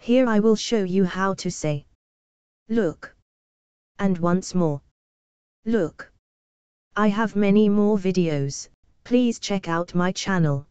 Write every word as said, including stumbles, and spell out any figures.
Here I will show you how to say look. And once more. Look. I have many more videos, please check out my channel.